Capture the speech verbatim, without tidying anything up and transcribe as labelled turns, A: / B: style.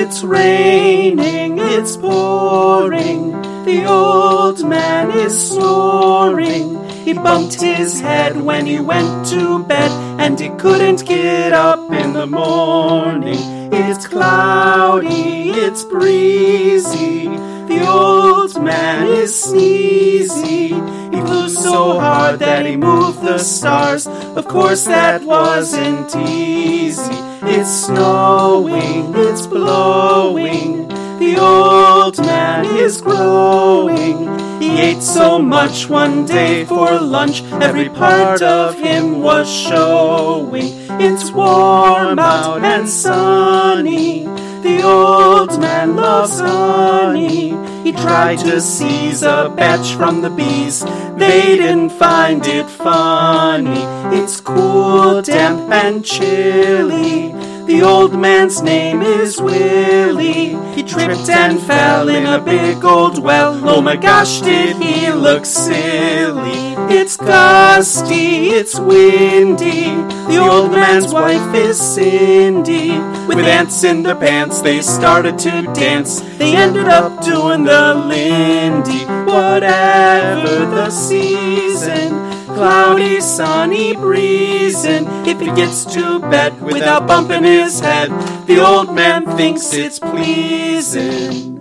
A: It's raining, it's pouring, the old man is snoring. He bumped his head when he went to bed, and he couldn't get up in the morning. It's cloudy, it's breezy, the old man is sneezy. He blew so hard that he moved the stars, of course that wasn't easy. It's snowing, it's blowing, the old man is growing. He ate so much one day for lunch, every part of him was showing. It's warm out and sunny, the old man loves honey. He tried to seize a batch from the bees, they didn't find it funny. It's cool, damp, and chilly, the old man's name is Willie. He tripped and fell in a big old well, oh my gosh did he look silly. It's gusty, it's windy, the old man's wife is Cindy. With ants in their pants they started to dance, they ended up doing the Lindy. Whatever the season, cloudy, sunny, breezing, if he gets to bed without bumping his head, the old man thinks it's pleasing.